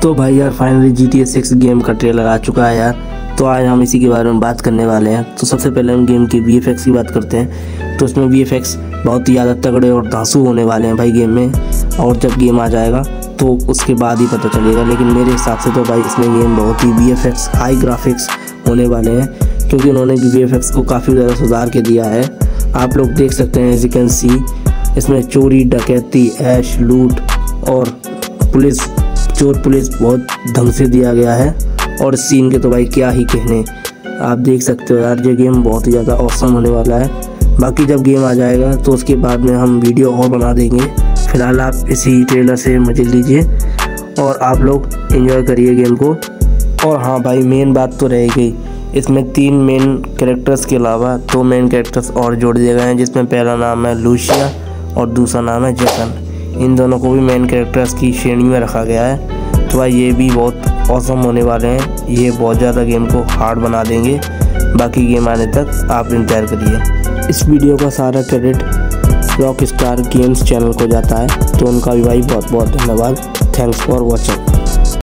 तो भाई यार फाइनली GTA 6 गेम का ट्रेलर आ चुका है यार। तो आज हम इसी के बारे में बात करने वाले हैं। तो सबसे पहले हम गेम की VFX की बात करते हैं। तो इसमें VFX बहुत ही ज़्यादा तगड़े और धांसू होने वाले हैं भाई गेम में, और जब गेम आ जाएगा तो उसके बाद ही पता चलेगा। लेकिन मेरे हिसाब से तो भाई इसमें गेम बहुत ही VFX हाई ग्राफिक्स होने वाले हैं, क्योंकि उन्होंने भी VFX को काफ़ी ज़्यादा सुधार के दिया है। आप लोग देख सकते हैं, एज यू कैन सी, इसमें चोरी, डकैती, ऐश, लूट और चोर पुलिस बहुत ढंग से दिया गया है। और सीन के तो भाई क्या ही कहने, आप देख सकते हो यार, ये गेम बहुत ही ज़्यादा ऑसम होने वाला है। बाकी जब गेम आ जाएगा तो उसके बाद में हम वीडियो और बना देंगे। फिलहाल आप इसी ट्रेलर से मजे लीजिए और आप लोग एंजॉय करिए गेम को। और हाँ भाई, मेन बात तो रह गई, इसमें 3 मेन कैरेक्टर्स के अलावा 2 मेन कैरेक्टर्स और जोड़ दिए गए हैं, जिसमें पहला नाम है लूसिया और दूसरा नाम है जेसन। इन दोनों को भी मेन कैरेक्टर्स की श्रेणी में रखा गया है। तो भाई ये भी बहुत ऑसम होने वाले हैं, ये बहुत ज़्यादा गेम को हार्ड बना देंगे। बाकी गेम आने तक आप इंतज़ार करिए। इस वीडियो का सारा क्रेडिट रॉकस्टार गेम्स चैनल को जाता है, तो उनका भी भाई बहुत बहुत धन्यवाद। Thanks for watching.